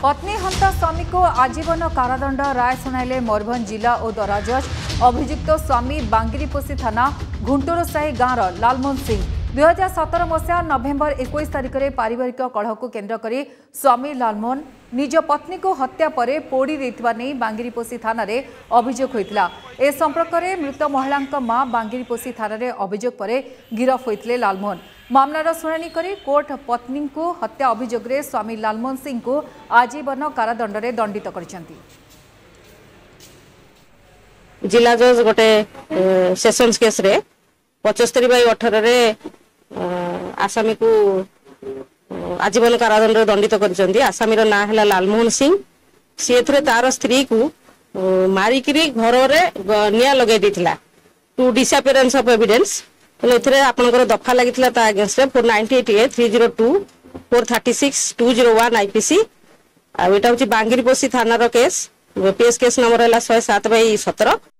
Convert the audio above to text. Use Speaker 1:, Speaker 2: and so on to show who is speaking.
Speaker 1: पत्नी हंता स्वामी को आजीवन कारादंड राय सुनाइले मयूरभंज जिला और दरा जज। अभियुक्त स्वामी बांगिरीपोषी थाना घुंटुर साही गाँवर लालमोहन सिंह 2017 मसीहा नवेम्बर 21 तारिख में पारिवारिक कलह को केन्द्र कर स्वामी लालमोहन निज पत्नी को हत्या पर पोड़ी देथिबा नै बांगिरीपोषी थाना रे अभियोग होइतिला। ए संपर्क में मृत महिला मां बांगिरीपोषी थाना रे अभियोग पर गिरफ होइतिले लालमोहन। मामलार शुणाणी करी कोर्ट पत्नी को हत्या अभियोग रे स्वामी लालमोहन सिंह को आजीवन कारादंड रे दंडित करछंती।
Speaker 2: जिला जज गोटे सेशंस केस रे 75/18 रे आसामी को आजीवन कारादंड दंडित कर। आसामी ना है लालमोहन सिंह। सी तार स्त्री को मारिक घर में निया लगे देथिला टू डिसअपियरेंस ऑफ एविडेंस। आपनकर दफा लगी अगेंस्ट 498A 302 436 201 IPC। आटा हूँ बांगिरीपोषी थाना केस। केस नंबर है 107/17।